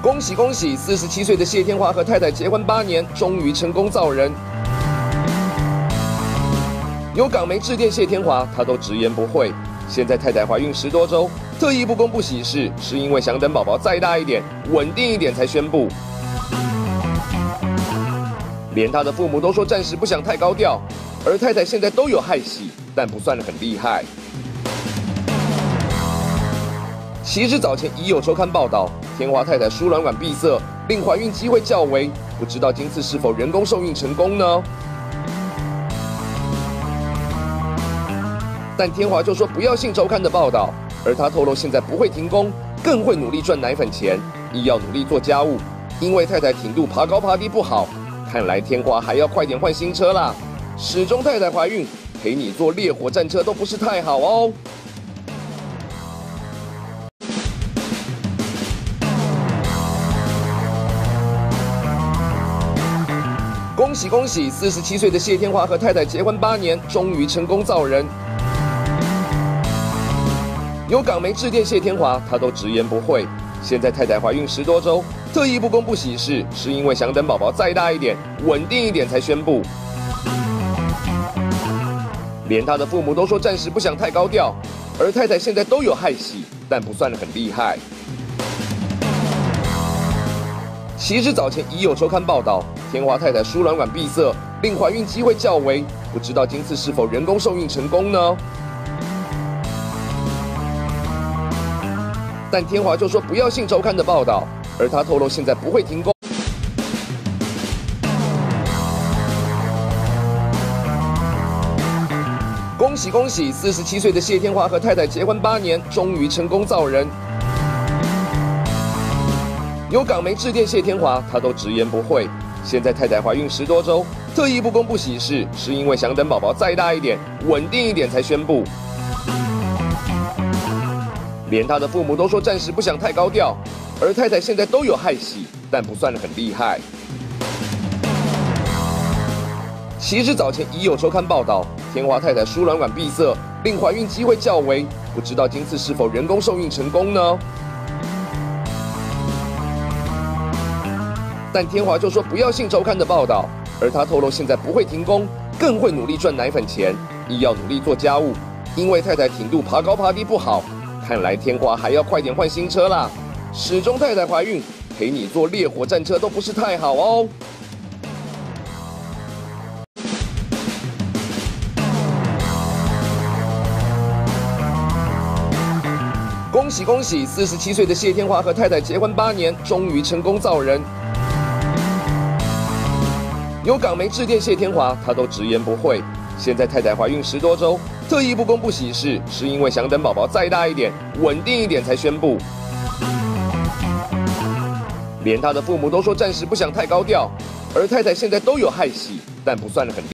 恭喜恭喜！47岁的谢天华和太太结婚8年，终于成功造人。有港媒致电谢天华，他都直言不讳。现在太太怀孕10多周，特意不公布喜事，是因为想等宝宝再大一点、稳定一点才宣布。连他的父母都说暂时不想太高调，而太太现在都有害喜，但不算很厉害。其实早前已有周刊报道，天华太太输卵管闭塞，令怀孕机会较微，不知道今次是否人工受孕成功呢？但天华就说不要信周刊的报道，而他透露现在不会停工，更会努力赚奶粉钱，亦要努力做家务，因为太太挺肚爬高爬低不好，看来天华还要快点换新车啦。始终太太怀孕，陪你坐烈火战车都不是太好哦。恭喜恭喜！47岁的谢天华和太太结婚8年，终于成功造人。有港媒致电谢天华，他都直言不讳。现在太太怀孕10多周，特意不公布喜事，是因为想等宝宝再大一点、稳定一点才宣布。连他的父母都说暂时不想太高调，而太太现在都有害喜，但不算很厉害。其实早前已有周刊报道，天华太太输卵管闭塞，令怀孕机会较微，不知道今次是否人工受孕成功呢？但天华就说不要信周刊的报道，而他透露现在不会停工。恭喜恭喜！47岁的谢天华和太太结婚8年，终于成功造人。有港媒致电谢天华，他都直言不讳。现在太太怀孕10多周，特意不公布喜事，是因为想等宝宝再大一点、稳定一点才宣布。连他的父母都说暂时不想太高调，而太太现在都有害喜，但不算很厉害。其实早前已有周刊报道，天华太太输卵管闭塞，令怀孕机会较微，不知道今次是否人工受孕成功呢？但天华就说不要信周刊的报道，而他透露现在不会停工，更会努力赚奶粉钱，亦要努力做家务，因为太太挺肚爬高爬低不好，看来天华还要快点换新车啦。始终太太怀孕，陪你坐烈火战车都不是太好哦。恭喜恭喜！47岁的谢天华和太太结婚8年，终于成功造人。有港媒致电谢天华，他都直言不讳。现在太太怀孕10多周，特意不公布喜事，是因为想等宝宝再大一点、稳定一点才宣布。连他的父母都说暂时不想太高调，而太太现在都有害喜，但不算很厉害。